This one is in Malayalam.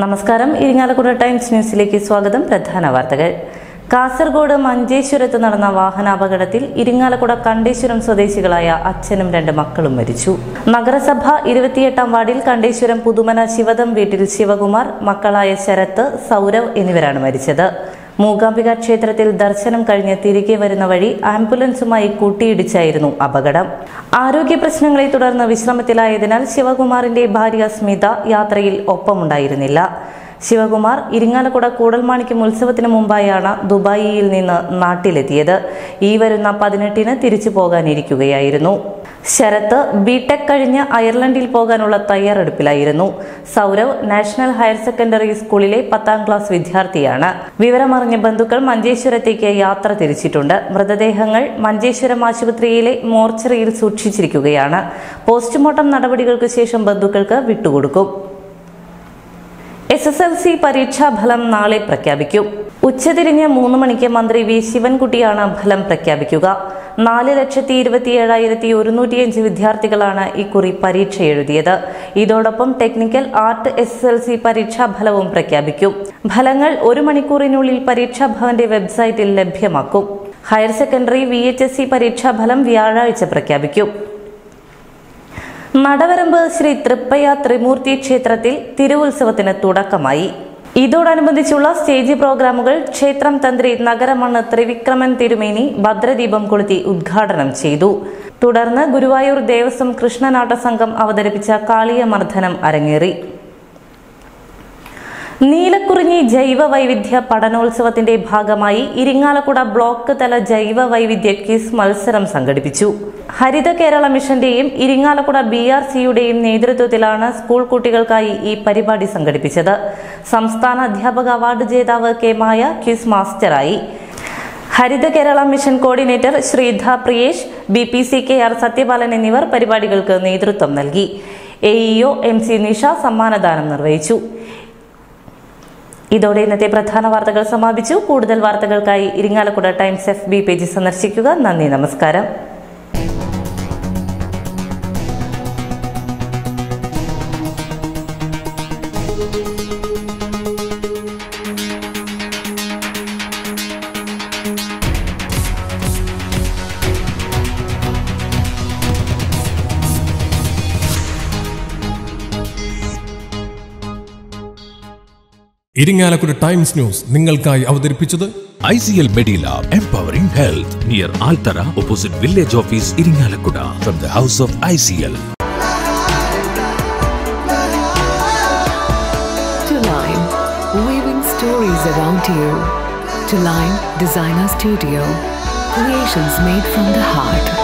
നമസ്കാരം. ഇരിങ്ങാലക്കുട ടൈംസ് ന്യൂസിലേക്ക് സ്വാഗതം. പ്രധാന വാർത്തകൾ. കാസർഗോഡ് മഞ്ചേശ്വരത്ത് നടന്ന വാഹനാപകടത്തിൽ ഇരിങ്ങാലക്കുട കണ്ടേശ്വരം സ്വദേശികളായ അച്ഛനും 2 മക്കളും മരിച്ചു. നഗരസഭ 28-ാം വാർഡിൽ കണ്ടേശ്വരം പുതുമന ശിവദം വീട്ടിൽ ശിവകുമാർ, മക്കളായ ശരത്ത്, സൗരവ് എന്നിവരാണ് മരിച്ചത്. മൂകാംബിക ക്ഷേത്രത്തിൽ ദർശനം കഴിഞ്ഞ് തിരികെ വരുന്ന വഴി ആംബുലൻസുമായി കൂട്ടിയിടിച്ചായിരുന്നു അപകടം. ആരോഗ്യ പ്രശ്നങ്ങളെ തുടർന്ന് വിശ്രമത്തിലായതിനാൽ ശിവകുമാറിന്റെ ഭാര്യ സ്മിത യാത്രയിൽ ഒപ്പമുണ്ടായിരുന്നില്ല. ശിവകുമാർ ഇരിങ്ങാലക്കുട കൂടൽമാണിക്യം ഉത്സവത്തിന് മുമ്പായാണ് ദുബായിയിൽ നിന്ന് നാട്ടിലെത്തിയത്. ഈ വരുന്ന 18-ന് തിരിച്ചു പോകാനിരിക്കുകയായിരുന്നു. ശരത്ത് ബിടെക് കഴിഞ്ഞ് അയർലൻഡിൽ പോകാനുള്ള തയ്യാറെടുപ്പിലായിരുന്നു. സൗരവ് നാഷണൽ ഹയർ സെക്കൻഡറി സ്കൂളിലെ 10ാം ക്ലാസ് വിദ്യാർത്ഥിയാണ്. വിവരമറിഞ്ഞ ബന്ധുക്കൾ മഞ്ചേശ്വരത്തേക്ക് യാത്ര തിരിച്ചിട്ടുണ്ട്. മൃതദേഹങ്ങൾ മഞ്ചേശ്വരം ആശുപത്രിയിലെ മോർച്ചറിയിൽ സൂക്ഷിച്ചിരിക്കുകയാണ്. പോസ്റ്റ്മോർട്ടം നടപടികൾക്ക് ശേഷം ബന്ധുക്കൾക്ക് വിട്ടുകൊടുക്കും. SSLC പരീക്ഷാഫലം നാളെ പ്രഖ്യാപിക്കും. ഉച്ചതിരിഞ്ഞ് 3 മണിക്ക് മന്ത്രി വി ശിവൻകുട്ടിയാണ് ഫലം പ്രഖ്യാപിക്കുക. 4,27,105 വിദ്യാർത്ഥികളാണ് ഇക്കുറി പരീക്ഷ എഴുതിയത്. ഇതോടൊപ്പം ടെക്നിക്കൽ, ആർട്ട്, SSLC പരീക്ഷാഫലവും പ്രഖ്യാപിക്കും. ഫലങ്ങൾ 1 മണിക്കൂറിനുള്ളിൽ പരീക്ഷാഭവന്റെ വെബ്സൈറ്റിൽ ലഭ്യമാക്കും. ഹയർ സെക്കൻഡറി VHSC പരീക്ഷാഫലം വ്യാഴാഴ്ച പ്രഖ്യാപിക്കും. നടവരമ്പ് ശ്രീ തൃപ്പയ്യ ത്രിമൂർത്തി ക്ഷേത്രത്തിൽ തിരുവുത്സവത്തിന് തുടക്കമായി. ഇതോടനുബന്ധിച്ചുള്ള സ്റ്റേജ് പ്രോഗ്രാമുകൾ ക്ഷേത്രം തന്ത്രി നഗരമണ്ണ് ത്രിവിക്രമൻ തിരുമേനി ഭദ്രദീപം കൊളുത്തി ഉദ്ഘാടനം ചെയ്തു. തുടർന്ന് ഗുരുവായൂർ ദേവസ്വം കൃഷ്ണനാട്ട സംഘം അവതരിപ്പിച്ച കാളിയമർദ്ദനം അരങ്ങേറി. നീലക്കുറിഞ്ഞി ജൈവ വൈവിധ്യ പഠനോത്സവത്തിന്റെ ഭാഗമായി ഇരിങ്ങാലക്കുട ബ്ലോക്ക് തല ജൈവ വൈവിധ്യ ക്വിസ് മത്സരം സംഘടിപ്പിച്ചു. ഹരിത കേരള മിഷന്റെയും ഇരിങ്ങാലക്കുട BRCയുടെയും നേതൃത്വത്തിലാണ് സ്കൂൾ കുട്ടികൾക്കായി ഈ പരിപാടി സംഘടിപ്പിച്ചത്. സംസ്ഥാന അധ്യാപക അവാർഡ് ജേതാവ് K. മായ ക്വിസ് മാസ്റ്ററായി. Haritha Kerala mission coordinator Sreedha Priyesh, BPCKR Sathyapalan എന്നിവർ പരിപാടികൾക്ക് നേതൃത്വം നൽകി. AEO MC നിഷ സമ്മാനദാനം നിർവഹിച്ചു. ഇതോടെ ഇന്നത്തെ പ്രധാന വാർത്തകൾ സമാപിച്ചു. കൂടുതൽ വാർത്തകൾക്കായി ഇരിങ്ങാലക്കുട ടൈംസ് FB പേജ് സന്ദർശിക്കുക. നന്ദി, നമസ്കാരം. ഇരിങ്ങാലക്കുട ടൈംസ് ന്യൂസ് നിങ്ങൾക്കായി അവതരിപ്പിച്ചത് ICL Medilab Empowering Health near Altara opposite Village Office Iringalakkuda from the House of ICL. To Line, weaving stories around you. To Line Designer Studio, creations made from the heart.